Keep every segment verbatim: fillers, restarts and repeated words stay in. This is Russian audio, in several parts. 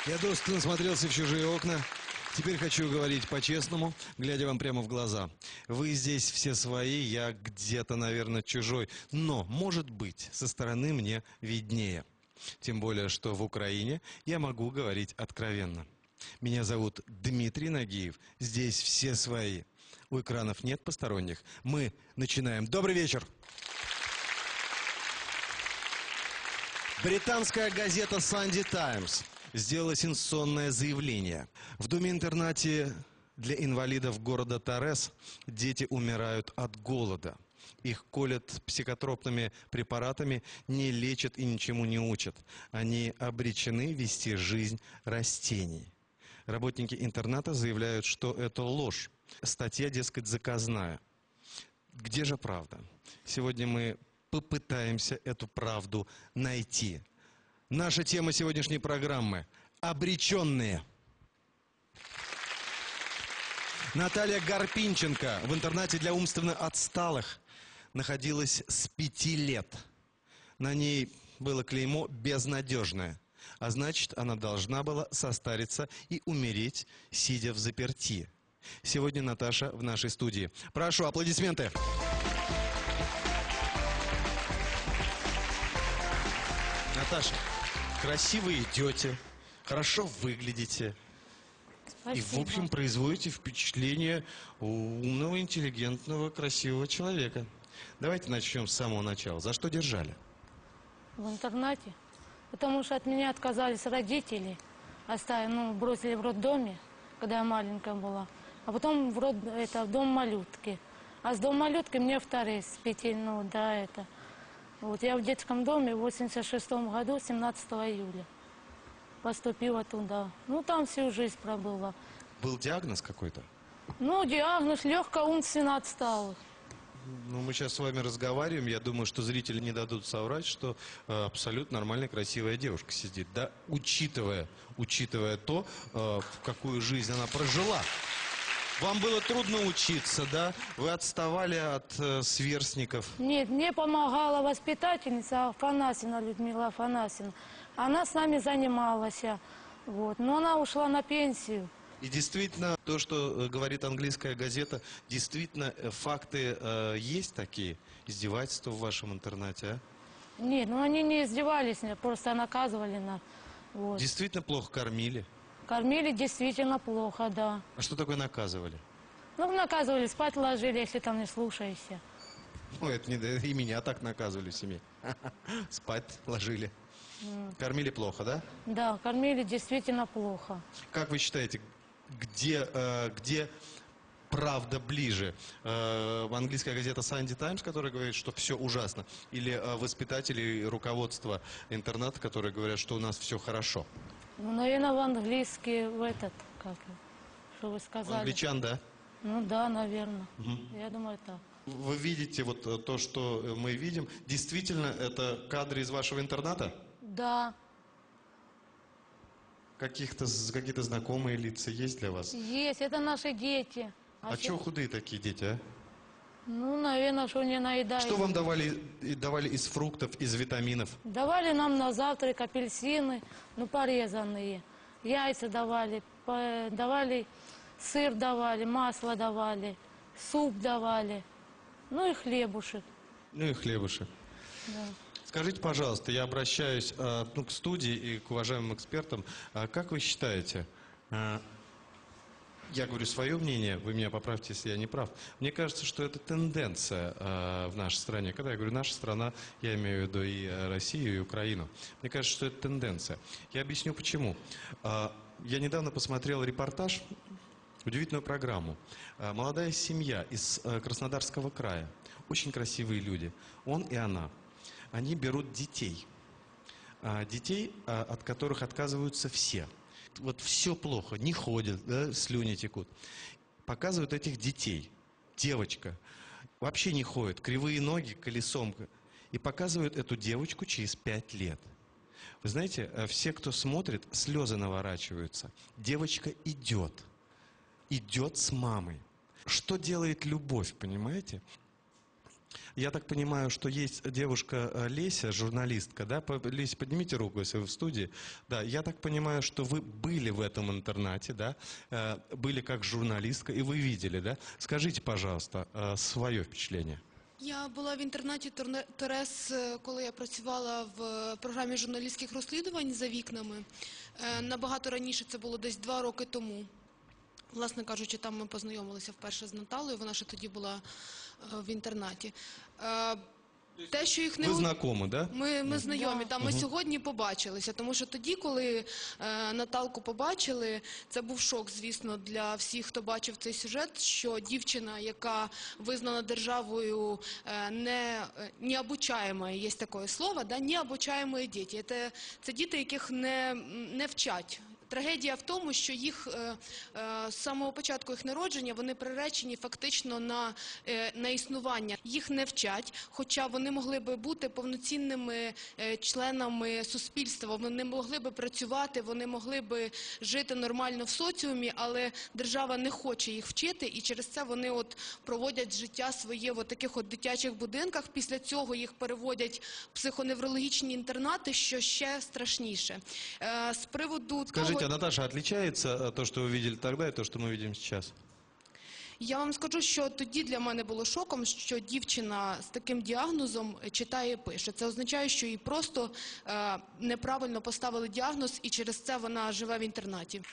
Я достаточно насмотрелся в чужие окна. Теперь хочу говорить по-честному, глядя вам прямо в глаза. Вы здесь все свои, я где-то, наверное, чужой. Но, может быть, со стороны мне виднее. Тем более, что в Украине я могу говорить откровенно. Меня зовут Дмитрий Нагиев. Здесь все свои. У экранов нет посторонних. Мы начинаем. Добрый вечер! Британская газета «Санди Таймс» сделала сенсационное заявление. В доме-интернате для инвалидов города Торрес дети умирают от голода. Их колят психотропными препаратами, не лечат и ничему не учат. Они обречены вести жизнь растений. Работники интерната заявляют, что это ложь. Статья, дескать, заказная. Где же правда? Сегодня мы попытаемся эту правду найти. Наша тема сегодняшней программы – «Обреченные». Наталья Гарпинченко в интернате для умственно отсталых находилась с пяти лет. На ней было клеймо «безнадежное», а значит, она должна была состариться и умереть, сидя в заперти. Сегодня Наташа в нашей студии. Прошу, аплодисменты. Наташа, красиво идете, хорошо выглядите. Спасибо. И, в общем, производите впечатление умного, интеллигентного, красивого человека. Давайте начнем с самого начала. За что держали? В интернате. Потому что от меня отказались родители. Оставили, ну, бросили в роддоме, когда я маленькая была. А потом в, род, это, в дом малютки. А с дом малютки мне в Торрес с пяти, ну, да, это. Вот я в детском доме в восемьдесят шестом году, семнадцатого июля, поступила туда. Ну, там всю жизнь пробыла. Был диагноз какой-то? Ну, диагноз легкая умственно отсталых. Ну, мы сейчас с вами разговариваем. Я думаю, что зрители не дадут соврать, что э, абсолютно нормальная, красивая девушка сидит. Да? Учитывая, учитывая то, э, в какую жизнь она прожила. Вам было трудно учиться, да? Вы отставали от э, сверстников? Нет, мне помогала воспитательница Афанасьевна, Людмила Афанасьевна. Она с нами занималась. Вот. Но она ушла на пенсию. И действительно, то, что э, говорит английская газета, действительно, э, факты э, есть такие? Издевательства в вашем интернате, а? Нет, ну они не издевались, просто наказывали нас. Вот. Действительно плохо кормили? Кормили действительно плохо, да. А что такое наказывали? Ну, наказывали, спать ложили, если там не слушаешься. Ну, это не и меня так наказывали в семье. Спать ложили. Mm. Кормили плохо, да? Да, кормили действительно плохо. Как вы считаете, где, э, где правда ближе? Э, английская газета «Санди Таймс», которая говорит, что все ужасно, или э, воспитатели и руководство интерната, которые говорят, что у нас все хорошо? Ну, наверное, в английский, в этот, как, что вы сказали. Англичан, да? Ну да, наверное. Угу. Я думаю, так. Вы видите вот то, что мы видим. Действительно, это кадры из вашего интерната? Да. Каких-то, какие-то знакомые лица есть для вас? Есть, это наши дети. А, а чего худые такие дети, а? Ну, наверное, что не наедают. Что вам давали, давали из фруктов, из витаминов? Давали нам на завтрак апельсины, ну, порезанные. Яйца давали, по, давали сыр давали, масло давали, суп давали, ну и хлебушек. Ну и хлебушек. Да. Скажите, пожалуйста, я обращаюсь а, ну, к студии и к уважаемым экспертам. А, как вы считаете... А, Я говорю свое мнение, вы меня поправьте, если я не прав. Мне кажется, что это тенденция э, в нашей стране. Когда я говорю «наша страна», я имею в виду и Россию, и Украину. Мне кажется, что это тенденция. Я объясню почему. Э, я недавно посмотрел репортаж, удивительную программу. Э, молодая семья из э, Краснодарского края. Очень красивые люди. Он и она. Они берут детей. Э, детей, э, от которых отказываются все. Вот все плохо, не ходят, да, слюни текут. Показывают этих детей. Девочка вообще не ходит, кривые ноги, колесом. И показывают эту девочку через пять лет. Вы знаете, все, кто смотрит, слезы наворачиваются. Девочка идет. Идет с мамой. Что делает любовь, понимаете? Я так понимаю, что есть девушка э, Леся, журналистка, да? По- Леся, поднимите руку, если вы в студии. Да, я так понимаю, что вы были в этом интернате, да? Э, Были как журналистка, и вы видели, да? Скажите, пожалуйста, э, свое впечатление. Я була в інтернаті Торне- Торес, е, коли я працювала в е, програмі журналістських розслідувань «За вікнами». Е, Набагато раніше, це було десь два роки тому. Власне кажучи, там ми познайомилися вперше з Наталою, вона ще тоді була е, в інтернаті. Е, Те, що їх не Вы го- знакомы, да? Ми, ми знайомі, там ми сьогодні побачилися, тому що тоді, коли е, Наталку побачили, це був шок, звісно, для всіх, хто бачив цей сюжет, що дівчина, яка визнана державою е, не, е, необучаємою, є таке слово, да, необучаємі діти. Це, це діти, яких не, не вчать. Трагедія в тому, що їх е, е, з самого початку їх народження вони приречені фактично на, е, на існування. Їх не вчать, хоча вони могли би бути повноцінними е, членами суспільства, вони могли би працювати, вони могли би жити нормально в соціумі, але держава не хоче їх вчити, і через це вони от проводять життя своє в таких от дитячих будинках. Після цього їх переводять в психоневрологічні інтернати, що ще страшніше. Е, З приводу Скажите, того, а Наташа, отличается э, то, что вы видели тогда, и то, что мы видим сейчас? я вам скажу, що тоді для мене було шоком, що дівчина з таким діагнозом читає і пише. Це означає, що їй просто е, неправильно поставили діагноз, і через це вона живе в інтернаті.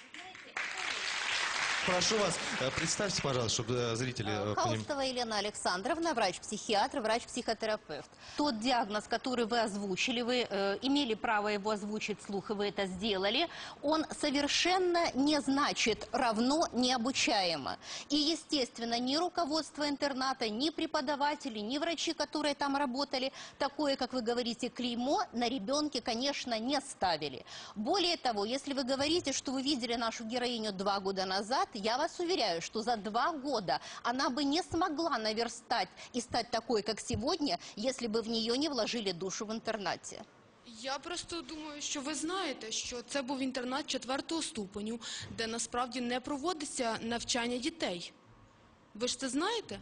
Прошу вас, э, представьте, пожалуйста, чтобы э, зрители э, понимали. Хаустова Елена Александровна, врач-психиатр, врач-психотерапевт. Тот диагноз, который вы озвучили, вы э, имели право его озвучить вслух, и вы это сделали, он совершенно не значит равно необучаемо. И, естественно, ни руководство интерната, ни преподаватели, ни врачи, которые там работали, такое, как вы говорите, клеймо на ребенке, конечно, не ставили. Более того, если вы говорите, что вы видели нашу героиню два года назад, я вас уверяю, что за два года она бы не смогла наверстать и стать такой, как сегодня, если бы в нее не вложили душу в интернате. Я просто думаю, що ви знаєте, що це був інтернат четвертого ступеню, де насправді не проводиться навчання дітей. Ви ж це знаєте?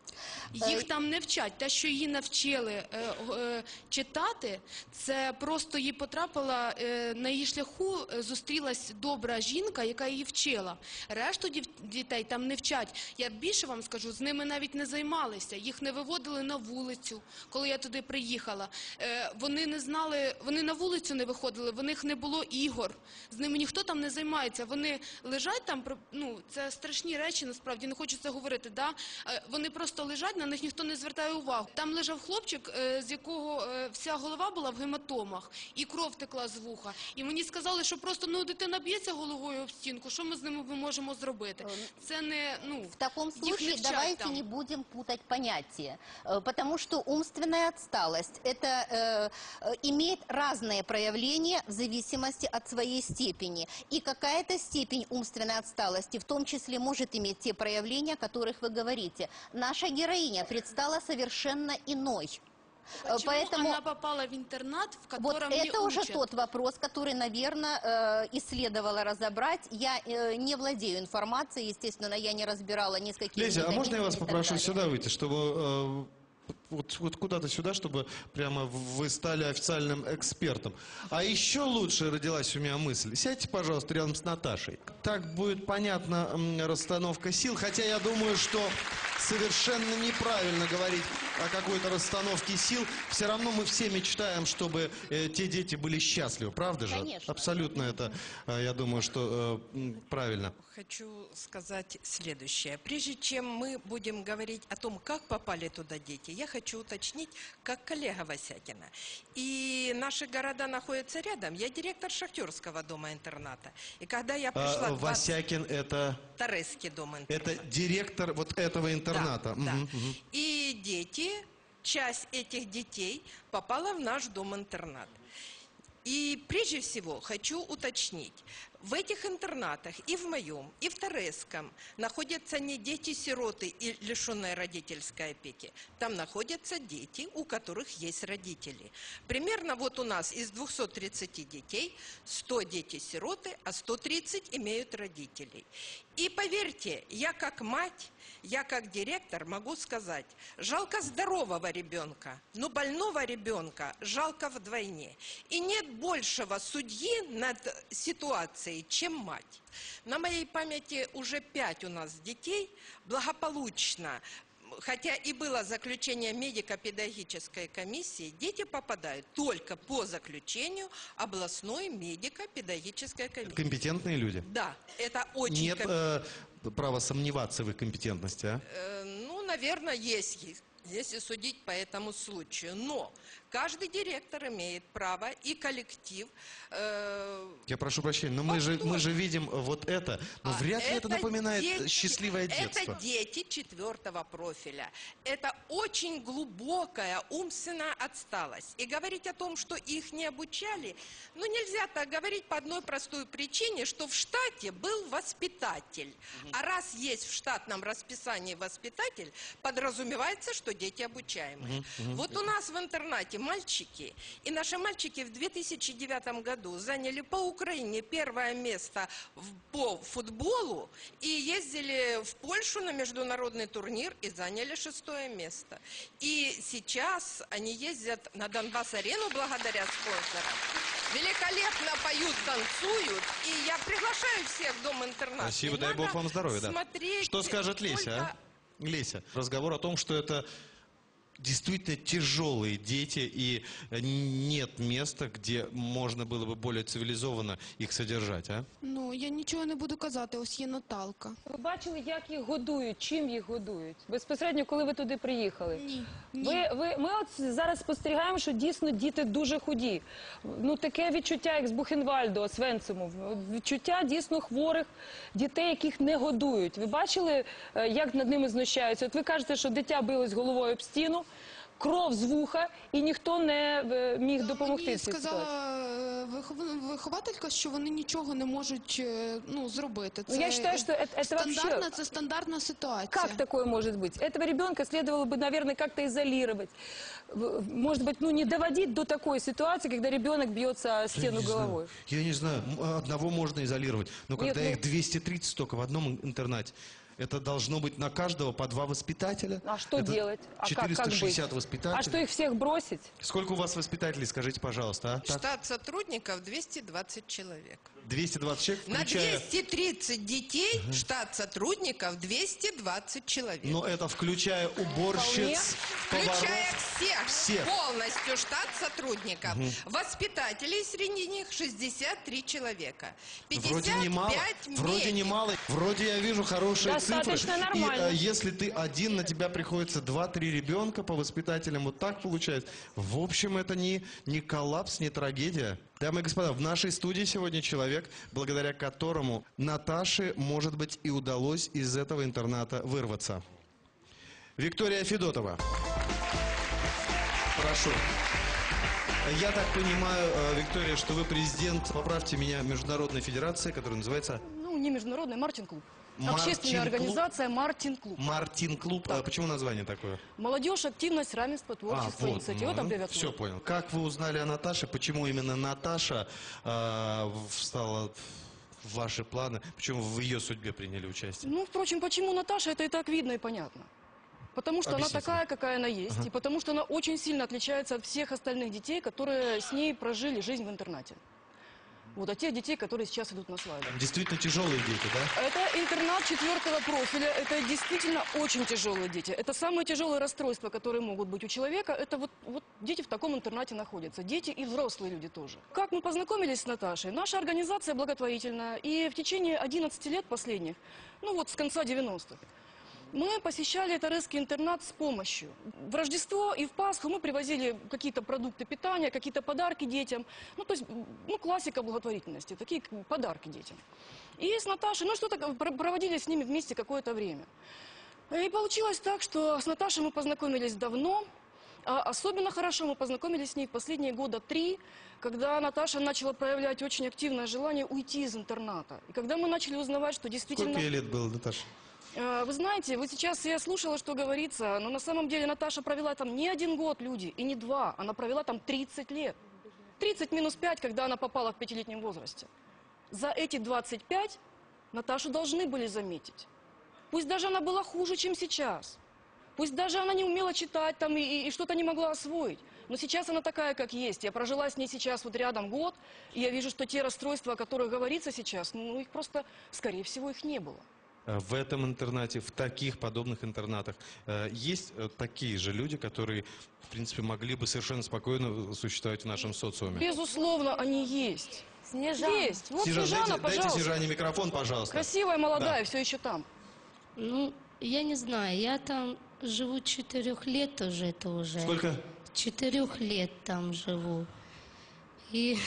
Їх там не вчать. Те, що її навчили е, е, читати, це просто їй потрапила, е, на її шляху е, зустрілась добра жінка, яка її вчила. Решту дів, дітей там не вчать. Я більше вам скажу, з ними навіть не займалися. Їх не виводили на вулицю, коли я туди приїхала. Е, вони не знали, вони на вулицю не виходили, в них не було ігор. З ними ніхто там не займається. Вони лежать там, ну, це страшні речі, насправді, не хочу це говорити, да? Е, вони просто лежать, на них ніхто не звертає увагу. Там лежав хлопчик, е, з якого е, вся голова була в гематомах, і кров текла з вуха. І мені сказали, що просто, ну, дитина б'ється головою об стінку, що ми з ними можемо зробити? Це не, ну, В таком їх не случае вчать давайте там. не будем путать понятия, Э, потому что умственная отсталость это э, э, имеет разные проявления в зависимости от своей степени. И какая-то степень умственной отсталости в том числе может иметь те проявления, о которых вы говорите. Наша героиня предстала совершенно иной. Э, Почему Поэтому она попала в интернат, в вот котором не это уже учат? тот вопрос, который, наверное, э, и следовало разобрать. Я э, не владею информацией, естественно, я не разбирала ни с какими Леся, а можно я вас методиками и так попрошу далее. сюда выйти, чтобы э, вот, вот куда-то сюда, чтобы прямо вы стали официальным экспертом. А еще лучше родилась у меня мысль. Сядьте, пожалуйста, рядом с Наташей. Так будет понятна м, расстановка сил, хотя я думаю, что совершенно неправильно говорить о какой-то расстановке сил. Все равно мы все мечтаем, чтобы э, те дети были счастливы, правда же? Конечно. Абсолютно это, э, я думаю, что э, м, правильно. Хочу сказать следующее. Прежде чем мы будем говорить о том, как попали туда дети, я хочу уточнить, как коллега Васякина. И наши города находятся рядом. Я директор Шахтерского дома-интерната. И когда я пришла... А, двадцать Васякин это... Торесский дом-интерната. Это директор вот этого интерната. Да, да. Мгм, мгм. И дети, часть этих детей попала в наш дом-интернат. И прежде всего хочу уточнить. В этих интернатах и в моем, и в Торецком находятся не дети-сироты и лишенные родительской опеки. Там находятся дети, у которых есть родители. Примерно вот у нас из двухсот тридцати детей сто дети-сироты, а сто тридцать имеют родителей. И поверьте, я как мать, я как директор могу сказать, жалко здорового ребенка, но больного ребенка жалко вдвойне. И нет большего судьи над ситуацией, чем мать. На моей памяти уже пять у нас детей благополучно, хотя и было заключение медико-педагогической комиссии, дети попадают только по заключению областной медико-педагогической комиссии. Компетентные люди? Да, это очень... Нет э, права сомневаться в их компетентности, а? Э, ну, наверное, есть, если судить по этому случаю. Но каждый директор имеет право и коллектив... Э, Я прошу прощения, но мы же, мы же видим вот это, но а вряд ли это, это напоминает дети- счастливое детство. Это дети четвертого профиля. Это очень глубокая умственная отсталость. И говорить о том, что их не обучали, ну нельзя так говорить по одной простой причине, что в штате был воспитатель. А раз есть в штатном расписании воспитатель, подразумевается, что дети обучаемые. Вот у нас в интернате мальчики, и наши мальчики в две тысячи девятом году заняли по Украине первое место в, по футболу и ездили в Польшу на международный турнир и заняли шестое место. И сейчас они ездят на Донбасс-арену благодаря спонсорам. Великолепно поют, танцуют. И я приглашаю всех в дом-интернат. Спасибо, Не дай бог надо вам здоровья. Да. смотреть Что скажет Леся, только- а? Леся, разговор о том, что это действительно тяжелые дети, и нет места, где можно было бы более цивилизованно их содержать, а? Ну, я нічого не буду казати, ось є Наталка. Ви бачили, як їх годують, чим їх годують? Безпосередньо, коли ви туди приїхали? Ні, ні. Ви, ви, ми от зараз спостерігаємо, що дійсно діти дуже худі. Ну, таке відчуття, як з Бухенвальду, Освенциму. Відчуття дійсно хворих дітей, яких не годують. Ви бачили, е, як над ними знущаються? От ви кажете, що дитя билось головою об стіну, кров з вуха, і ніхто не е, міг допомогти Мені в цій ситуації. сказала е, вихов- вихователька, що вони нічого не можуть е, ну, зробити. Ну, я считаю, что это, это стандартна, вообще... це стандартна ситуація. Как такое может быть? Этого ребенка следовало бы, наверное, как-то изолировать. В- Может быть, ну не доводить до такой ситуации, когда ребенок бьется о стену Я не знаю. головой. Я не знаю, м, одного можно изолировать, но Нет, когда ну- их двести тридцать только в одном интернате, это должно быть на каждого по два воспитателя. А что Это делать? А как- как четыреста шестьдесят быть? воспитателей. А что, их всех бросить? Сколько у вас воспитателей, скажите, пожалуйста, а? Так, Штат сотрудников двести двадцать человек. двести двадцать человек, На включая... двести тридцать детей штат сотрудников двести двадцать человек. Но это включая уборщиц, поваров. Включая всех, Всех. полностью штат сотрудников. Воспитателей среди них шестьдесят три человека. Вроде немало, пятьдесят пять вроде медиков. немало. Вроде я вижу хорошие Достаточно цифры. нормально. И э, если ты один, на тебя приходится два-три ребенка по воспитателям, вот так получается. В общем, это не, не коллапс, не трагедия. Дамы и господа, в нашей студии сегодня человек, благодаря которому Наташе, может быть, и удалось из этого интерната вырваться. Виктория Федотова. Прошу. Я так понимаю, э, Виктория, что вы президент, поправьте меня, Международной федерации, которая называется Ну, не международный, Мартин Клуб. Мартин Общественная Клуб? организация Мартин Клуб. Мартин Клуб. А почему название такое? Молодежь, активность, равенство, творчество, инициатива, вот аббревиатура. Все понял. Как вы узнали о Наташе? Почему именно Наташа э, встала в ваши планы? Почему вы в ее судьбе приняли участие? Ну, впрочем, почему Наташа, это и так видно и понятно. Потому что Объясните. она такая, какая она есть, и потому что она очень сильно отличается от всех остальных детей, которые с ней прожили жизнь в интернате. Вот, от тех детей, которые сейчас идут на слайд. Действительно тяжелые дети, да? Это интернат четвертого профиля, это действительно очень тяжелые дети. Это самые тяжелые расстройства, которые могут быть у человека. Это вот, вот дети в таком интернате находятся. Дети и взрослые люди тоже. Как мы познакомились с Наташей? Наша организация благотворительная. И в течение одиннадцати лет последних, ну вот с конца девяностых, мы посещали Торецкий интернат с помощью. В Рождество и в Пасху мы привозили какие-то продукты питания, какие-то подарки детям. Ну, то есть, ну, классика благотворительности, такие подарки детям. И с Наташей, ну, что-то пр- проводили с ними вместе какое-то время. И получилось так, что с Наташей мы познакомились давно. А особенно хорошо мы познакомились с ней в последние года три, когда Наташа начала проявлять очень активное желание уйти из интерната. И когда мы начали узнавать, что действительно... Сколько ей лет было, Наташа? Э, Вы знаете, вот сейчас я слушала, что говорится, но на самом деле Наташа провела там не один год, люди, и не два. Она провела там тридцать лет. тридцать минус пять, когда она попала в пятилетнем возрасте. За эти двадцать пять Наташу должны были заметить. Пусть даже она была хуже, чем сейчас. Пусть даже она не умела читать там и, и, и что-то не могла освоить. Но сейчас она такая, как есть. Я прожила с ней сейчас вот рядом год, и я вижу, что те расстройства, о которых говорится сейчас, ну их просто, скорее всего, их не было. В этом интернате, в таких подобных интернатах э, есть э, такие же люди, которые, в принципе, могли бы совершенно спокойно существовать в нашем социуме? Безусловно, они есть. Снежана. Есть. Вот Снежана, Снежана, дайте, дайте пожалуйста. Снежане микрофон, пожалуйста. Красивая, молодая, все еще там. Ну, я не знаю, я там живу четырех лет уже, это уже. Сколько? Четырех лет там живу. И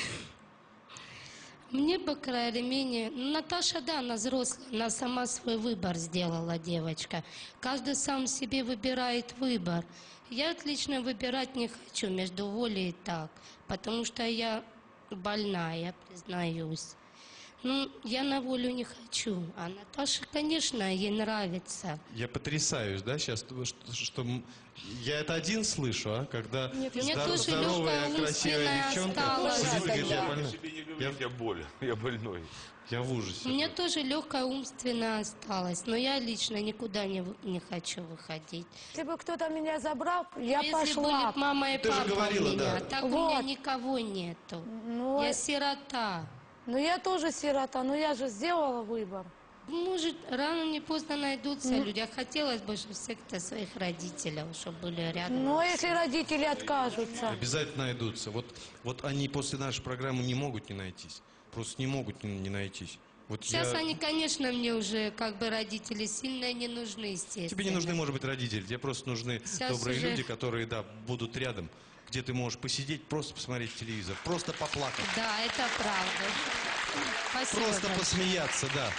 мне, по крайней мере, ну, Наташа, да, она взрослая, она сама свой выбор сделала, девочка. Каждый сам себе выбирает выбор. Я отлично выбирать не хочу между волей и так, потому что я больная, признаюсь. Ну, я на волю не хочу. А Наташа, конечно, ей нравится. Я потрясаюсь, да, сейчас, что, что м- я это один слышу, а? Когда Нет, Мне здор- тоже здоровая, легкая красивая умственная девчонка осталась. сидит и говорит, я Да. больна. Себе не говорить, я болен, я больной. Я в ужасе. У меня тоже легкая умственная осталась, но я лично никуда не, вы- не хочу выходить. Если бы кто-то меня забрал, я Если пошла. были б мама и Ты же папа говорила, у меня, да. так у Вот. меня никого нету. Ну, Я сирота. ну, я тоже сирота, но я же сделала выбор. Может, рано или поздно найдутся люди. А хотелось бы, чтобы всех-то своих родителей, чтобы были рядом. Но если родители откажутся. Обязательно найдутся. Вот, вот они после нашей программы не могут не найтись. Просто не могут не, не найтись. Вот Сейчас я- они, конечно, мне уже как бы родители сильно не нужны, естественно. Тебе не нужны, может быть, родители. Тебе просто нужны Сейчас добрые уже- люди, которые, да, будут рядом, где ты можешь посидеть, просто посмотреть телевизор, просто поплакать, Да, это правда. Спасибо просто большое. посмеяться, да.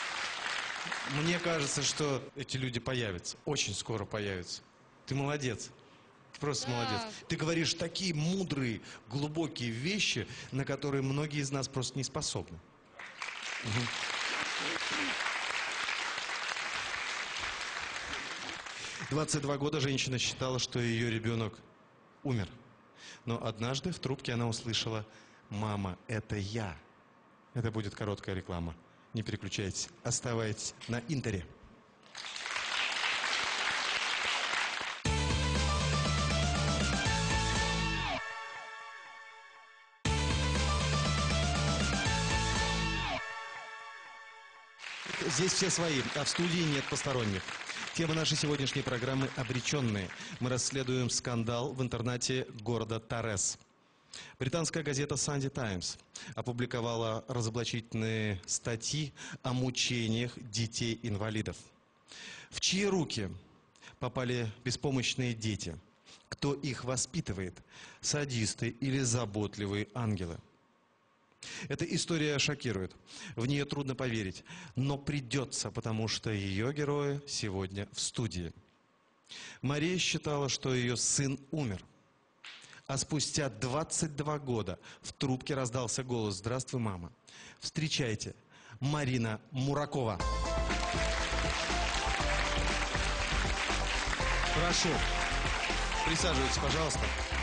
Мне кажется, что эти люди появятся, очень скоро появятся. Ты молодец. Ты просто Да. молодец. Ты говоришь такие мудрые, глубокие вещи, на которые многие из нас просто не способны. Мгм. двадцать два года женщина считала, что ее ребенок умер. Но однажды в трубке она услышала: «Мама, это я». Это будет короткая реклама. Не переключайтесь, оставайтесь на Интере. Здесь все свои, а в студии нет посторонних. Тема нашей сегодняшней программы «Обреченные». Мы расследуем скандал в интернате города Торрес. Британская газета «Санди Таймс» опубликовала разоблачительные статьи о мучениях детей-инвалидов. В чьи руки попали беспомощные дети? Кто их воспитывает? Садисты или заботливые ангелы? Эта история шокирует. В нее трудно поверить. Но придется, потому что ее герои сегодня в студии. Мария считала, что ее сын умер. А спустя двадцать два года в трубке раздался голос: «Здравствуй, мама». Встречайте, Марина Муракова. Прошу, присаживайтесь, пожалуйста.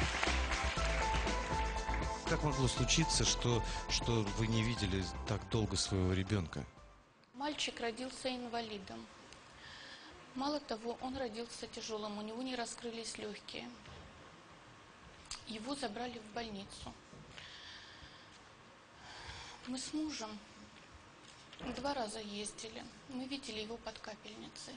Как могло случиться, что, что вы не видели так долго своего ребенка? Мальчик родился инвалидом. Мало того, он родился тяжелым, у него не раскрылись легкие. Его забрали в больницу. Мы с мужем два раза ездили. Мы видели его под капельницей.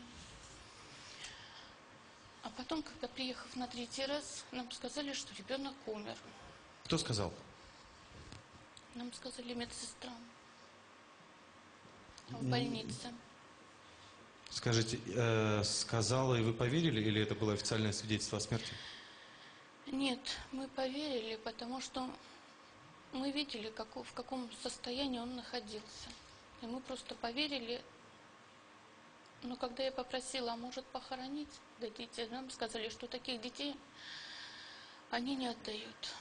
А потом, когда, приехав на третий раз, нам сказали, что ребенок умер. Кто сказал? Нам сказали медсестра в больнице. Скажите, э, сказала, и вы поверили, или это было официальное свидетельство о смерти? Нет, мы поверили, потому что мы видели, как, в каком состоянии он находился. И мы просто поверили. Но когда я попросила, а может похоронить, дадите, нам сказали, что таких детей они не отдают.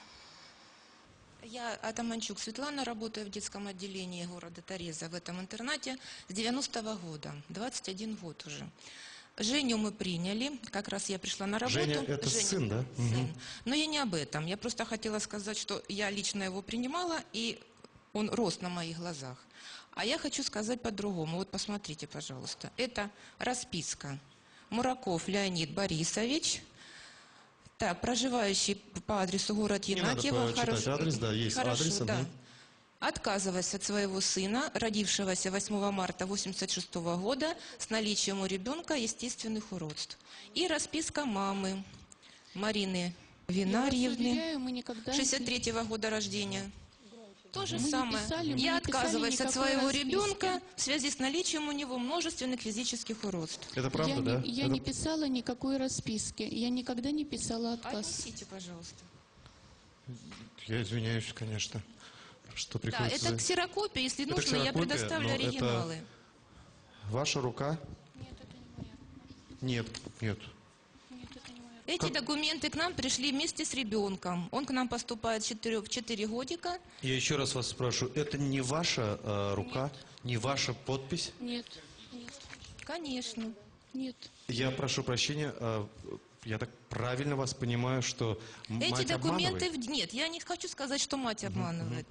Я Атаманчук Светлана, работаю в детском отделении города Тореза в этом интернате с девяностого года, двадцать один год уже. Женю мы приняли, как раз я пришла на работу. Женя, это Женя, сын, да? Сын. Мгм. Но я не об этом. Я просто хотела сказать, что я лично его принимала, и он рос на моих глазах. А я хочу сказать по-другому. Вот посмотрите, пожалуйста. Это расписка. Мураков Леонид Борисович. Так, проживающий по адресу город Не надо Янакиево. почитать Хорошо. адрес, да, есть Хорошо, адрес, да. мгм. Отказываясь от своего сына, родившегося восьмого марта восемьдесят шестого года, с наличием у ребенка естественных уродств. И расписка мамы Марины Винарьевны, Я вас уверяю, мы никогда не- шестьдесят третьего года рождения. То же Мы не самое. писали, мы Я не писали отказываюсь от никакой своего расписки. ребенка в связи с наличием у него множественных физических уродств. Это правда, я да? Не, я Это- не писала никакой расписки. Я никогда не писала отказ. Отнесите, пожалуйста. Я извиняюсь, конечно, что Да, приходится... это ксерокопия. Если Это нужно, я ксерокопия, предоставлю но это- оригиналы. Ваша рука? Нет, это не моя. Нет, нет. Нет, это не моя. Эти документы к нам пришли вместе с ребенком. Он к нам поступает в четыре, в четыре годика. Я еще раз вас спрашиваю, это не ваша э, рука, не ваша подпись? Нет, нет, Конечно. нет. Я прошу прощения, э, я так правильно вас понимаю, что м- Эти мать документы... обманывает? в- Нет, я не хочу сказать, что мать обманывает.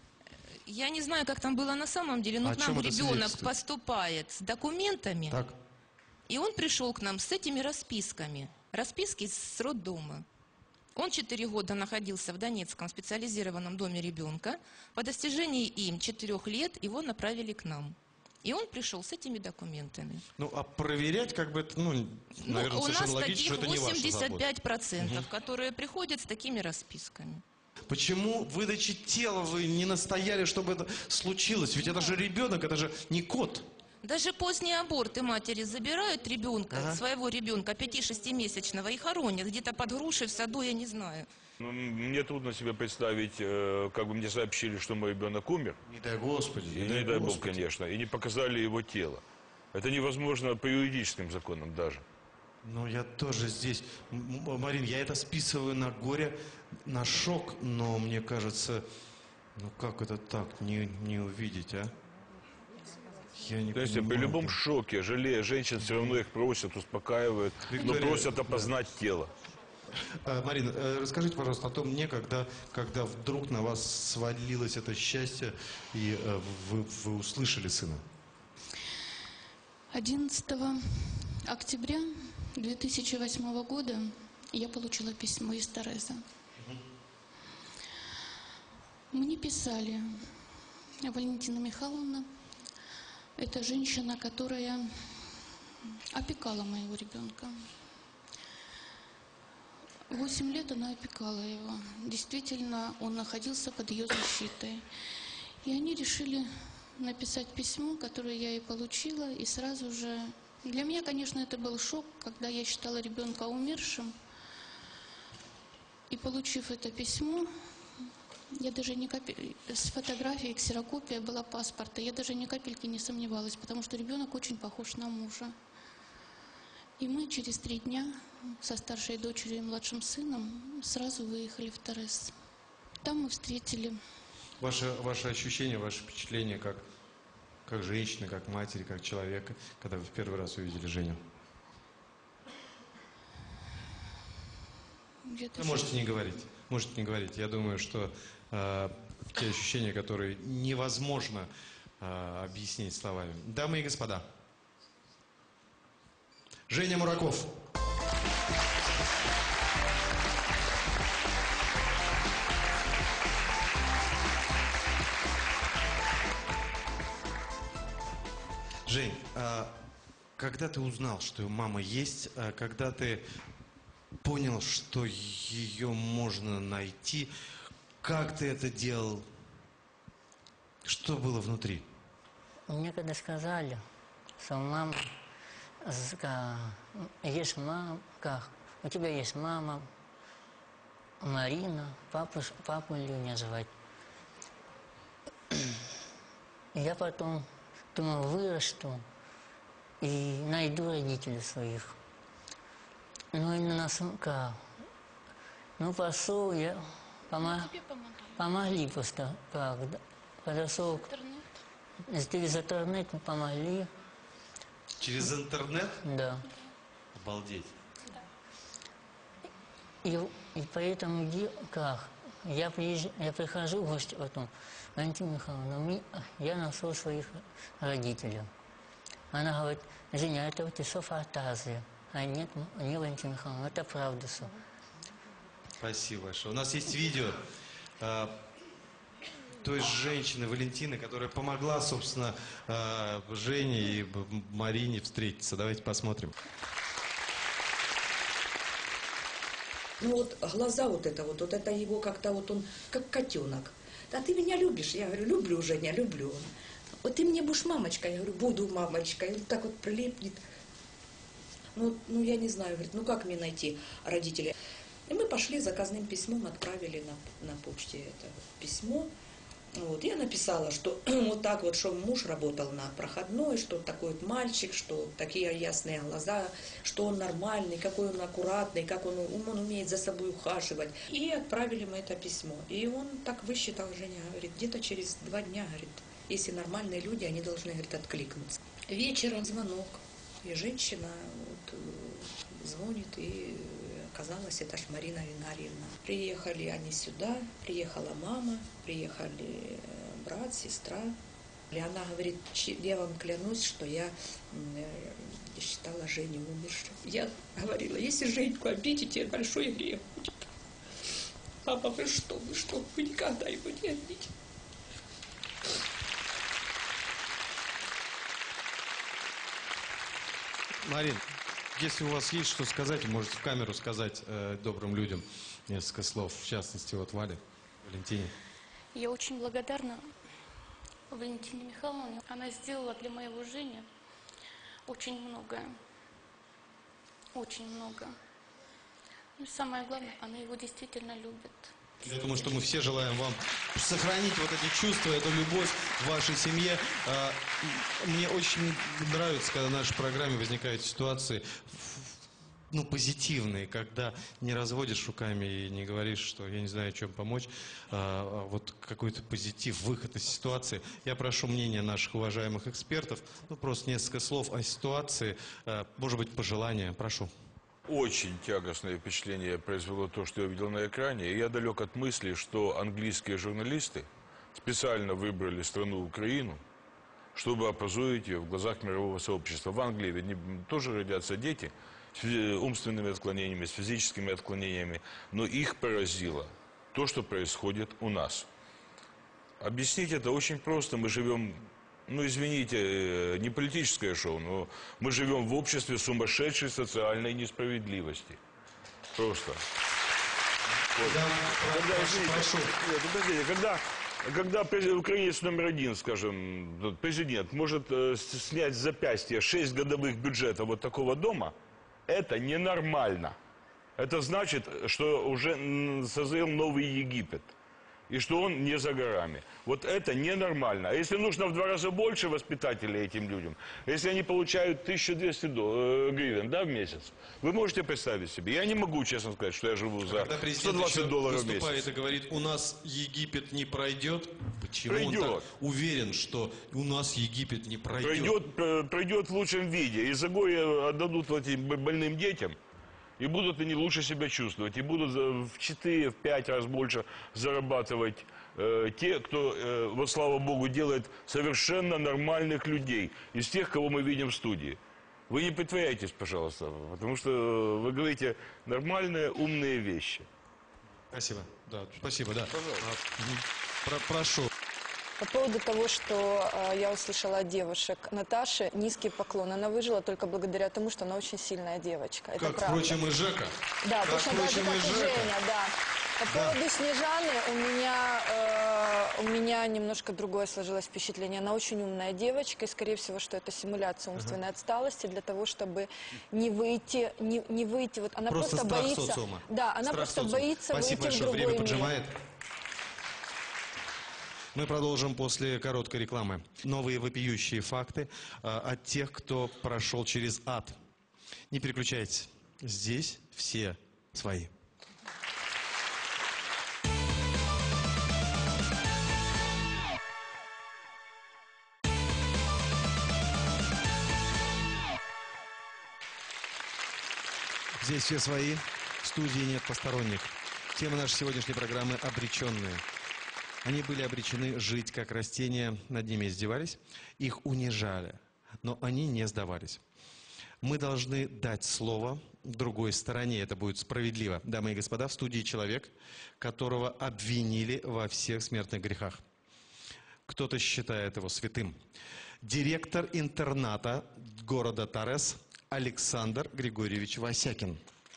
Я не знаю, как там было на самом деле, но О к нам чем это ребенок свидетельствует? поступает с документами, Так, и он пришел к нам с этими расписками. Расписки с роддома. Он четыре года находился в Донецком специализированном доме ребенка. По достижении им четырех лет его направили к нам. И он пришел с этими документами. ну а проверять как бы, это, ну, Ну, наверное, у совершенно нас логично, таких что это не ваша восемьдесят забота. пять процентов, которые приходят с такими расписками. Почему в выдаче тела вы не настояли, чтобы это случилось? Ведь это же ребенок, это же не кот. Даже поздние аборты матери забирают ребенка, Ага. своего ребенка, пяти-шестимесячного, и хоронят где-то под грушей в саду, я не знаю. Ну, мне трудно себе представить, э, как бы мне сообщили, что мой ребенок умер. Не дай Господи. И не дай бог, конечно. И не показали его тело. Это невозможно по юридическим законам даже. Ну, я тоже здесь. М- М- Марин, я это списываю на горе, на шок, но мне кажется, ну как это так, не, не увидеть, а? Я не То есть при понимаю. любом шоке, жалея женщин, все равно их просят, успокаивают, но Виктория, просят да. опознать тело. А, Марина, э, расскажите, пожалуйста, о том дне, когда, когда вдруг на вас свалилось это счастье, и э, вы, вы услышали сына. одиннадцатого октября две тысячи восьмого года я получила письмо из Тореза. Мне писали: Валентина Михайловна, это женщина, которая опекала моего ребенка. Восемь лет она опекала его. Действительно, он находился под ее защитой. И они решили написать письмо, которое я и получила, и сразу же... Для меня, конечно, это был шок, когда я считала ребенка умершим. И получив это письмо, я даже ни капельки... С фотографией, ксерокопия была паспорта, я даже ни капельки не сомневалась, потому что ребенок очень похож на мужа. И мы через три дня со старшей дочерью и младшим сыном сразу выехали в Торез. Там мы встретили... Ваше, ваше ощущение, ваше впечатление как, как женщины, как матери, как человека, когда вы в первый раз увидели Женю? Я Вы даже- можете не говорить, можете не говорить. Я думаю, что э, те ощущения, которые невозможно э, объяснить словами. Дамы и господа, Женя Мураков. Жень, а когда ты узнал, что мама есть, а когда ты понял, что ее можно найти, как ты это делал? Что было внутри? Мне когда сказали, что мама, с- ка- есть мама, как, у тебя есть мама, Марина, папу, ш- папу Леня звать. Я потом думал, вырасту и найду родителей своих. Но именно сумка, Ну, пошел я, помо- Тебе помогали. помогли просто. Как, да. Подошел к- Интернет. через интернет, помогли, Через интернет? да. Обалдеть. И, и поэтому, ди- как, я, приезж- я прихожу в гости потом, Валентина Михайловна, ми- я нашел своих родителей. Она говорит, Женя, это у тебя фантазия. А нет, не Валентина Михайловна, это правда все. Спасибо большое. У нас есть видео э, той женщины, Валентины, которая помогла, собственно, э, Жене и Б- Марине встретиться. Давайте посмотрим. Ну вот глаза вот это вот, вот это его как-то вот он, как котенок. Да ты меня любишь? Я говорю, люблю, Женя, люблю. Вот ты мне будешь мамочкой? Я говорю, буду мамочкой. И вот так вот прилипнет. Ну, ну я не знаю, говорит, ну как мне найти родителей? И мы пошли заказным письмом, отправили на, на почте это письмо. Вот, я написала, что вот так вот, что муж работал на проходной, что такой вот мальчик, что такие ясные глаза, что он нормальный, какой он аккуратный, как он, он умеет за собой ухаживать. И отправили мы это письмо. И он так высчитал, Женя, говорит, где-то через два дня, говорит, если нормальные люди, они должны, говорит, откликнуться. Вечером звонок, и женщина вот, звонит, и оказалось, это ж Марина Винарьевна. Приехали они сюда, приехала мама, приехали брат, сестра. И она говорит, я вам клянусь, что я считала Женю умершей. Я говорила, если Женьку обидите, большой грех будет. Папа, вы что, вы что, вы никогда его не обидите. Марин, если у вас есть что сказать, вы можете в камеру сказать э, добрым людям несколько слов. В частности, вот Вале, Валентине. Я очень благодарна Валентине Михайловне. Она сделала для моего Жени очень многое. Очень много. Ну, самое главное, она его действительно любит. Я думаю, что мы все желаем вам сохранить вот эти чувства, эту любовь в вашей семье. А, Мне очень нравится, когда в нашей программе возникают ситуации, ну, позитивные, когда не разводишь руками и не говоришь, что я не знаю, чем помочь, а, а вот какой-то позитив, выход из ситуации. Я прошу мнения наших уважаемых экспертов, ну, просто несколько слов о ситуации, а, может быть, пожелания. Прошу. Очень тягостное впечатление произвело то, что я видел на экране. И я далек от мысли, что английские журналисты специально выбрали страну Украину, чтобы опозорить ее в глазах мирового сообщества. В Англии ведь не, тоже родятся дети с умственными отклонениями, с физическими отклонениями, но их поразило то, что происходит у нас. Объяснить это очень просто. Мы живем, ну извините, не политическое шоу, но мы живем в обществе сумасшедшей социальной несправедливости. Просто. Вот. Да, Когда, прошу, извините, прошу. нет, подождите, когда, когда през- украинец номер один, скажем, президент, может э, с- снять с запястья шесть годовых бюджетов вот такого дома, это ненормально. Это значит, что уже м, созрел новый Египет. И что он не за горами. Вот это ненормально. А если нужно в два раза больше воспитателей этим людям, если они получают тысячу двести гривен, да, в месяц, вы можете представить себе. Я не могу, честно сказать, что я живу за Когда сто президент двадцать еще долларов в выступает месяц. и говорит, у нас Египет не пройдет, почему Пройдет. он так уверен, что у нас Египет не пройдет? Пройдет, э, пройдет в лучшем виде. И загои отдадут вот этим б- больным детям. И будут они лучше себя чувствовать. И будут за- в четыре, в пять раз больше зарабатывать э, те, кто, э, вот слава богу, делает совершенно нормальных людей. Из тех, кого мы видим в студии. Вы не притворяйтесь, пожалуйста. Потому что вы говорите нормальные, умные вещи. Спасибо. Да, спасибо, да. А, мгм. Про- прошу. По поводу того, что э, я услышала от девушек Наташи, низкий поклон. Она выжила только благодаря тому, что она очень сильная девочка. Это Как, правда. впрочем, и Жека. Да, Как, точно так же, впрочем, как и и Жека. Женя, да. По Да. поводу Снежаны у меня, э, у меня немножко другое сложилось впечатление. Она очень умная девочка, и, скорее всего, что это симуляция умственной отсталости для того, чтобы не выйти, не, не выйти. Вот она Просто просто, страх боится. социума. Да, она Страх просто социума. боится Спасибо выйти в большое. другой Время мир. поджимает. Мы продолжим после короткой рекламы. Новые вопиющие факты э, от тех, кто прошел через ад. Не переключайтесь. Здесь все свои. Здесь все свои, в студии нет посторонних. Тема нашей сегодняшней программы «Обреченные». Они были обречены жить как растения, над ними издевались, их унижали, но они не сдавались. Мы должны дать слово другой стороне, это будет справедливо. Дамы и господа, в студии человек, которого обвинили во всех смертных грехах. Кто-то считает его святым. Директор интерната города Торез Александр Григорьевич Васякин.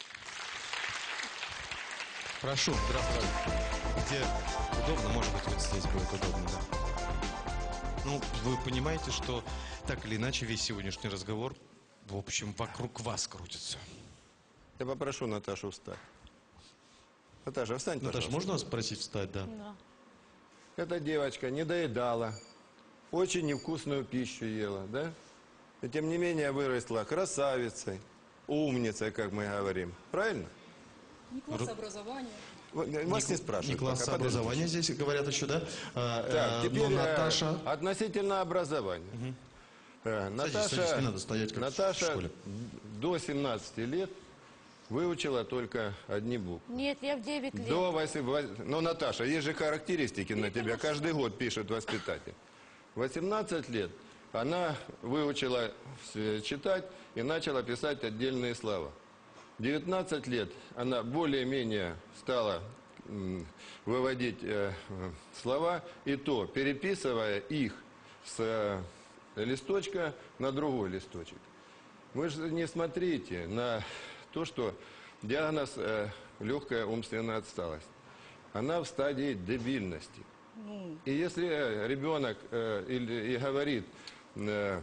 Прошу, здравствуйте. Где удобно, может быть, вот здесь будет удобно, да. Ну, вы понимаете, что так или иначе весь сегодняшний разговор, в общем, вокруг вас крутится. Я попрошу Наташу встать. Наташа, встань, Наташа, пожалуйста. можно вас спросить встать, да? Да. Эта девочка не доедала, очень невкусную пищу ела, да? И тем не менее выросла красавицей, умницей, как мы говорим. Правильно? Не класс образования. Вас не, не спрашивают. Не класс пока, образования подождите. здесь говорят еще, да? А, Так, э, теперь но Наташа... относительно образования. Угу. Э, Садись, Наташа, садись, не надо стоять, как Наташа в школе. до семнадцати лет выучила только одни буквы. Нет, я в девять лет. До восемнадцати. Ну, Наташа, есть же характеристики на тебя. Каждый год пишет воспитатель. восемнадцать лет она выучила читать и начала писать отдельные слова. девятнадцать лет она более-менее стала выводить э, слова, и то переписывая их с э, листочка на другой листочек. Вы же не смотрите на то, что диагноз э, легкая умственная отсталость. Она в стадии дебильности. И если ребенок э, и, и говорит, э,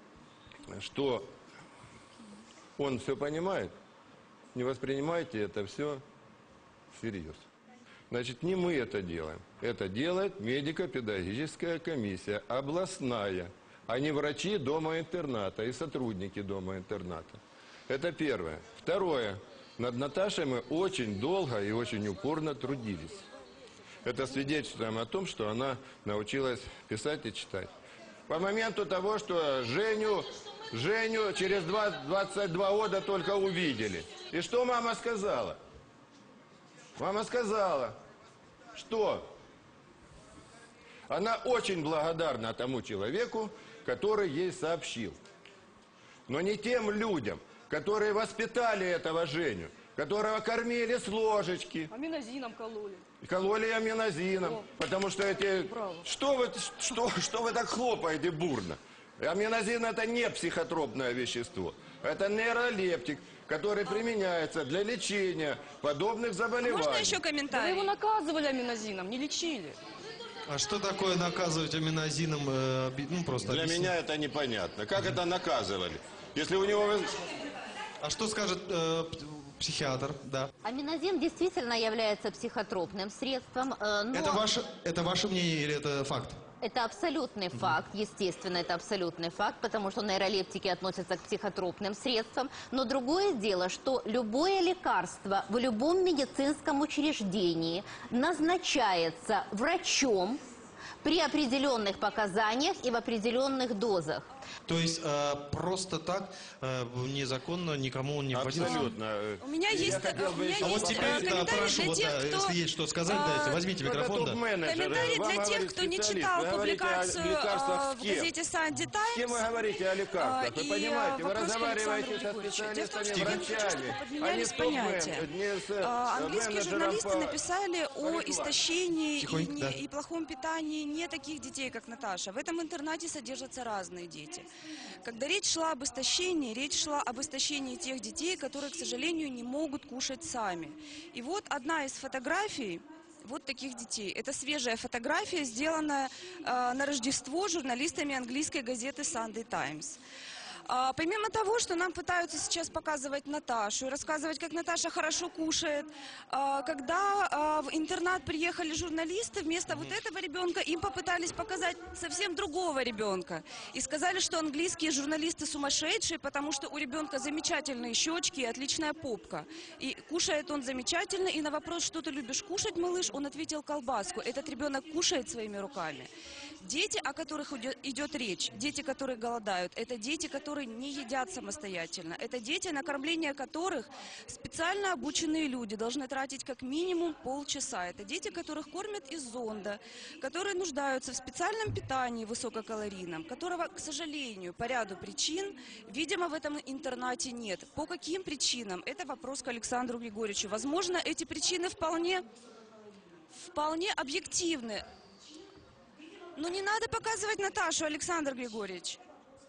что он все понимает, не воспринимайте это все всерьез. Значит, не мы это делаем. Это делает медико-педагогическая комиссия, областная, а не врачи дома-интерната и сотрудники дома-интерната. Это первое. Второе. Над Наташей мы очень долго и очень упорно трудились. Это свидетельствует о том, что она научилась писать и читать. По моменту того, что Женю, Женю через двадцать два года только увидели. И что мама сказала? Мама сказала, что она очень благодарна тому человеку, который ей сообщил. Но не тем людям, которые воспитали этого Женю, которого кормили с ложечки. Аминозином кололи. Кололи аминозином, потому что эти... Что вы, что, что вы так хлопаете бурно? Аминозин — это не психотропное вещество, это нейролептик, который применяется для лечения подобных заболеваний. Можно еще комментарий? Вы его наказывали аминозином, не лечили. А что такое наказывать аминозином? Э, ну, просто Для объясни. меня это непонятно. Как это наказывали? Если у него... А что скажет э, психиатр? Да. Аминозин действительно является психотропным средством, э, но... Это ваше, это ваше мнение или это факт? Это абсолютный факт, естественно, это абсолютный факт, потому что нейролептики относятся к психотропным средствам. Но другое дело, что любое лекарство в любом медицинском учреждении назначается врачом при определенных показаниях и в определенных дозах. То есть э, просто так э, незаконно никому он не вводился? Абсолютно. У меня есть, хотел бы у меня еще А вот есть теперь, да, комментарий прошу, для вот, тех, да, кто... если есть что сказать, а, дайте, возьмите Это микрофон. Да. топ-менеджеры. Комментарий Вам для тех, говорит кто не специалист. читал Вы говорите о публикацию лекарствах а, с в кем? газете Sunday Times. С кем вы говорите о лекарствах? А, Вы и, понимаете, вы вопрос к разговариваете Александру со Григорьевичу. Дело в том, специалистами, что я хочу, врачами, чтобы а не подменялись с топ-мен- понятия. не с, А, э, Английские менеджером журналисты по- написали о рекламе. истощении и, Тихонько, не- да. и плохом питании не таких детей, как Наташа. В этом интернате содержатся разные дети. Когда речь шла об истощении, речь шла об истощении тех детей, которые, к сожалению, не могут кушать сами. И вот одна из фотографий вот таких детей. Это свежая фотография, сделанная э, на Рождество журналистами английской газеты Sunday Times. А, помимо того, что нам пытаются сейчас показывать Наташу и рассказывать, как Наташа хорошо кушает, а, когда а, в интернат приехали журналисты, вместо вот этого ребенка им попытались показать совсем другого ребенка. И сказали, что английские журналисты сумасшедшие, потому что у ребенка замечательные щечки и отличная попка. И кушает он замечательно, и на вопрос, что ты любишь кушать, малыш, он ответил колбаску. Этот ребенок кушает своими руками. Дети, о которых идет речь, дети, которые голодают, это дети, которые которые не едят самостоятельно. Это дети, на кормление которых специально обученные люди должны тратить как минимум полчаса. Это дети, которых кормят из зонда, которые нуждаются в специальном питании высококалорийном, которого, к сожалению, по ряду причин, видимо, в этом интернате нет. По каким причинам? Это вопрос к Александру Григорьевичу. Возможно, эти причины вполне, вполне объективны. Но не надо показывать Наташу, Александр Григорьевич.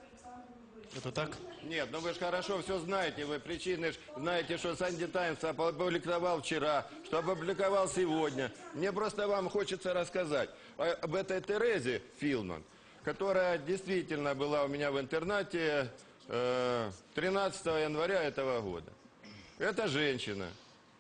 Это так? Нет, ну вы же хорошо все знаете, вы причины ж знаете, что Санди Таймс опубликовал вчера, что опубликовал сегодня. Мне просто вам хочется рассказать об этой Терезе Филман, которая действительно была у меня в интернате э, тринадцатого января этого года. Эта женщина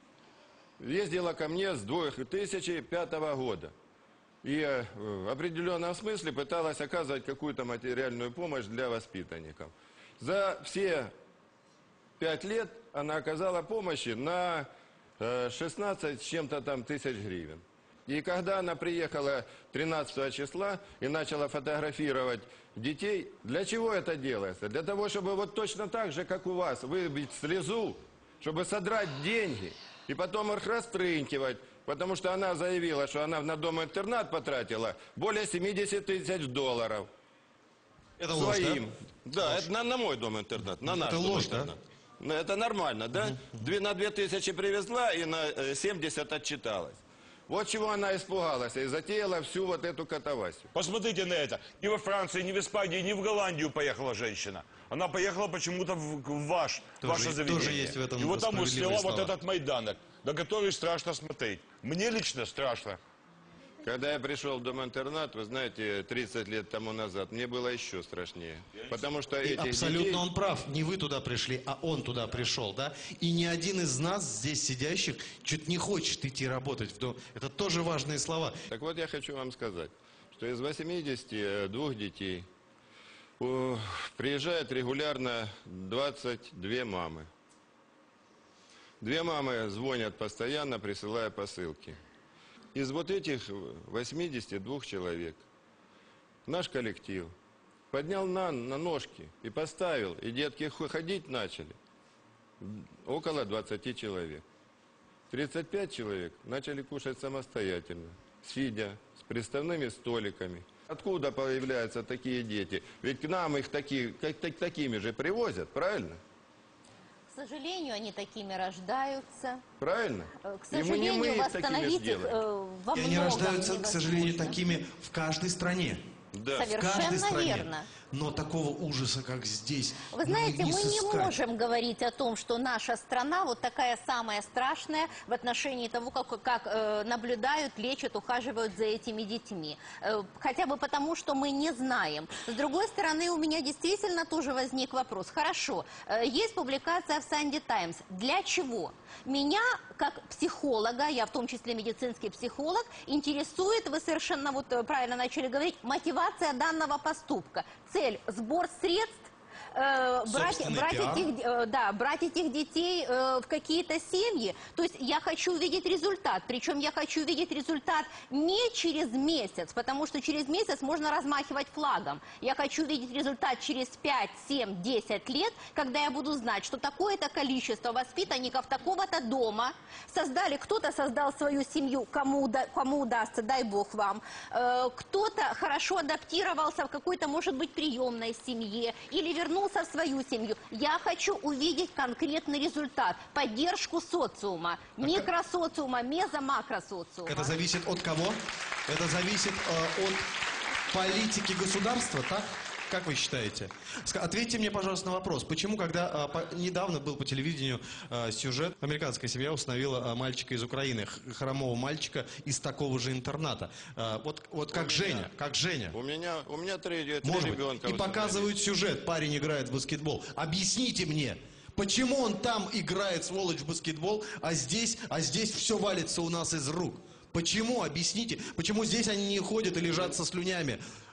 ездила ко мне с две тысячи пятого года. И в определенном смысле пыталась оказывать какую-то материальную помощь для воспитанников. За все пять лет она оказала помощи на шестнадцать с чем-то там тысяч гривен. И когда она приехала тринадцатого числа и начала фотографировать детей, для чего это делается? Для того, чтобы вот точно так же, как у вас, выбить слезу, чтобы содрать деньги и потом их растрынкивать. Потому что она заявила, что она на дом-интернат потратила более семидесяти тысяч долларов. Это ложь, своим. Да, ложь. Это на, на мой дом-интернат, на наш это ложь, дом-интернат. Да? Это нормально, да? Угу. На две тысячи привезла и на семьдесят отчиталась. Вот чего она испугалась и затеяла всю вот эту катавасию. Посмотрите на это. Ни во Франции, ни в Испании, ни в Голландию поехала женщина. Она поехала почему-то в, в ваш, тоже, ваше заведение. Тоже есть в этом и вот там сняла слова. вот этот майданок, на который страшно смотреть. Мне лично страшно. Когда я пришел в дом-интернат, вы знаете, тридцать лет тому назад, мне было еще страшнее. Потому что и этих абсолютно детей... он прав. Не вы туда пришли, а он туда пришел, да? И ни один из нас, здесь сидящих, чуть не хочет идти работать в дом. Это тоже важные слова. Так вот, я хочу вам сказать, что из восьмидесяти двух детей о, приезжает регулярно двадцать две мамы. Две мамы звонят постоянно, присылая посылки. Из вот этих восьмидесяти двух человек наш коллектив поднял на, на ножки и поставил, и детки ходить начали около двадцати человек. тридцать пять человек начали кушать самостоятельно, сидя, с приставными столиками. Откуда появляются такие дети? Ведь к нам их таки, как, так, такими же привозят, правильно? К сожалению, они такими рождаются. Правильно? К сожалению, и мы, мы восстановить их, их э, во и многом они рождаются, невозможно. к сожалению, такими в каждой стране. Да. Совершенно в каждой стране. верно. Но такого ужаса, как здесь, Вы знаете, не мы не сыскать. можем говорить о том, что наша страна вот такая самая страшная в отношении того, как, как э, наблюдают, лечат, ухаживают за этими детьми. Э, хотя бы потому, что мы не знаем. С другой стороны, у меня действительно тоже возник вопрос. Хорошо, э, есть публикация в Санди Таймс. Для чего? Меня, как психолога, я в том числе медицинский психолог, интересует, вы совершенно вот правильно начали говорить, мотивация данного поступка. Цель – сбор средств, э, брать, брать, этих, э, да, брать этих детей э, в какие-то семьи. То есть я хочу увидеть результат. Причем я хочу увидеть результат не через месяц, потому что через месяц можно размахивать флагом. Я хочу увидеть результат через пять, семь, десять лет, когда я буду знать, что такое-то количество воспитанников такого-то дома создали, кто-то создал свою семью, кому, кому удастся, дай бог вам, э, кто-то хорошо адаптировался в какой-то, может быть, приемной семье или вернулся в свою семью. Я хочу увидеть конкретный результат, поддержку социума, микросоциума, мезо-макросоциума. Это зависит от кого? Это зависит э, от политики государства, так? Как вы считаете? Ответьте мне, пожалуйста, на вопрос. Почему, когда а, по, недавно был по телевидению а, сюжет, американская семья установила а, мальчика из Украины, хромого мальчика из такого же интерната. А, вот вот как Женя, меня, как Женя. У меня, у меня три, три Может ребенка. Быть, и показывают сюжет, парень играет в баскетбол. Объясните мне, почему он там играет, сволочь, в баскетбол, а здесь, а здесь все валится у нас из рук? Почему? Объясните. Почему здесь они не ходят и лежат со слюнями?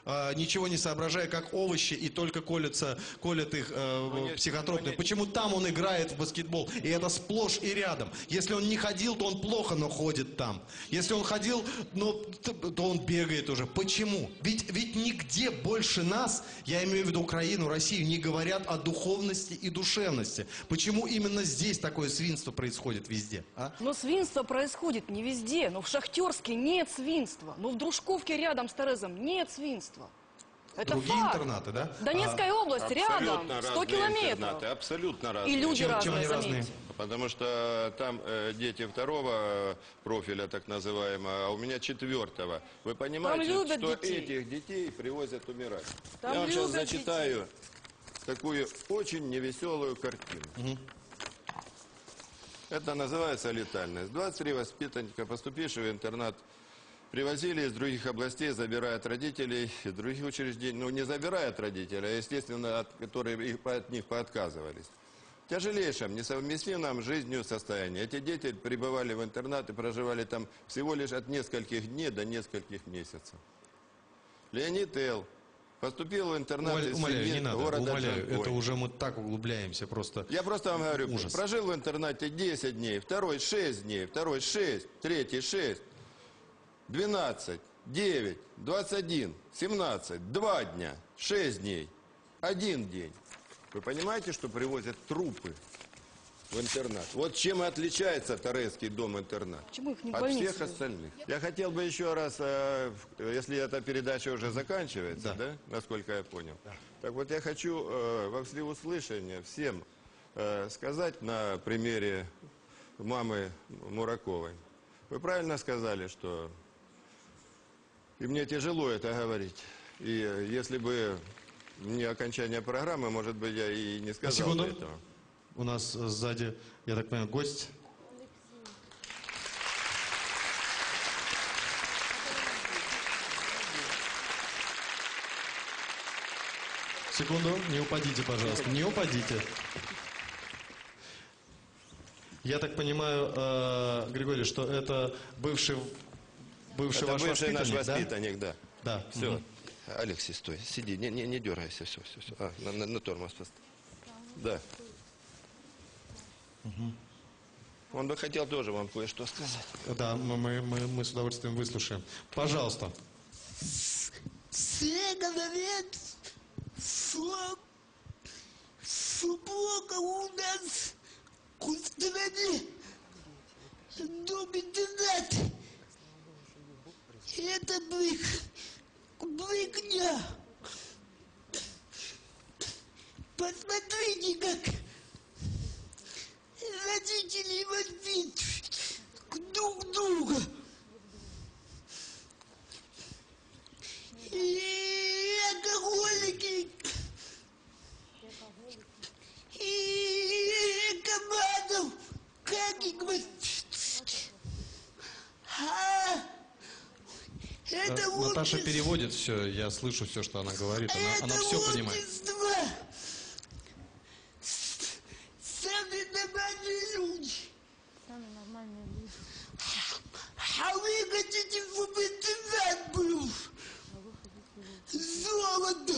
э, ничего не соображая, как овощи, и только колятся, колят их э, Ну, не- психотропные? ну, не- Почему там он играет в баскетбол, и это сплошь и рядом? Если он не ходил, то он плохо, но ходит там. Если он ходил, ну, т- то он бегает уже. Почему? Ведь, ведь нигде больше нас, я имею в виду Украину, Россию, не говорят о духовности и душевности. Почему именно здесь такое свинство происходит везде? А? Но свинство происходит не везде. Но в Шахтерске нет свинства. Но в Дружковке рядом с Терезом нет свинства. Это Другие факт. интернаты, да? Донецкая область рядом, Абсолютно сто разные километров. интернаты, абсолютно разные. И люди Чем- чем разные, они разные? заметьте. Потому что там э, дети второго профиля, так называемого, а у меня четвертого. Вы понимаете, любят что детей. этих детей привозят умирать? Там Я вам сейчас любят зачитаю такую очень невеселую картину. Это называется летальность. двадцать три воспитанника, поступившие в интернат, привозили из других областей, забирая от родителей, из других учреждений, ну не забирая от родителей, а естественно, от, которые их, от них поотказывались. В тяжелейшем, несовместимом с жизнью состоянии. Эти дети пребывали в интернат и проживали там всего лишь от нескольких дней до нескольких месяцев. Леонид Эл поступил в интернат Умоля- из Умоляю, семьи не надо, города умоляю. Джанкой. Это уже мы так углубляемся просто. Я просто вам говорю, Ужас. прожил в интернате десять дней, второй шесть дней, второй шесть, третий шесть, двенадцать, девять, двадцать один, семнадцать, два дня, шесть дней, один день. Вы понимаете, что привозят трупы в интернат? Вот чем и отличается Торецкий дом-интернат Почему их не в от больницу всех остальных. Я хотел бы еще раз, э, в- если эта передача уже заканчивается, да, насколько я понял. Так вот, я хочу э, во всеуслышание всем э, сказать на примере мамы Мураковой. Вы правильно сказали, что и мне тяжело это говорить. И э, если бы не окончание программы, может быть, я и не сказал Секунду. бы этого. У нас э, сзади, я так понимаю, гость. Секунду, не упадите, пожалуйста, не упадите. Я так понимаю, э, Григорий, что это бывший, бывший Это ваш бывший наш воспитанник, да? воспитанник, да. Да. Все. Мгм. Алексей, стой, сиди, не, не, не дергайся, все, все, все. А, на, на, на тормоз поставь. Да. Он бы хотел тоже вам кое-что сказать. Да, мы, мы, мы, мы с удовольствием выслушаем. Пожалуйста. Все говорят, что, что плохо у нас в стране дом-интернат. Это брик, брикня. Посмотрите, как родители воспитывают друг друга. И алкоголики, и командов, как их воспитывать. А это Э, Наташа общество- переводит все, я слышу все, что она говорит, она, она это все понимает. общество. С- Самые нормальные люди. Самые нормальные люди. А вы хотите, чтобы интернат был? Золото.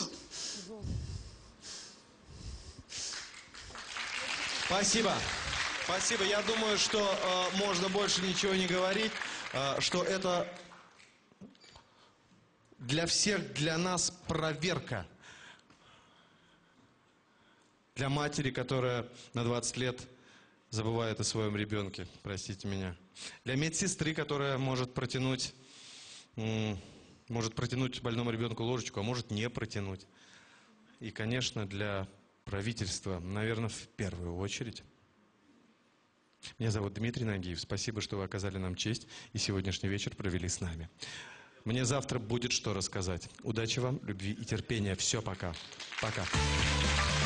Спасибо. Спасибо. Я думаю, что э, можно больше ничего не говорить, э, что это для всех, для нас проверка. Для матери, которая на двадцать лет забывает о своем ребенке, простите меня. Для медсестры, которая может протянуть, м, может протянуть больному ребенку ложечку, а может не протянуть. И, конечно, для правительства, наверное, в первую очередь. Меня зовут Дмитрий Нагиев. Спасибо, что вы оказали нам честь и сегодняшний вечер провели с нами. Мне завтра будет что рассказать. Удачи вам, любви и терпения. Все, пока. Пока.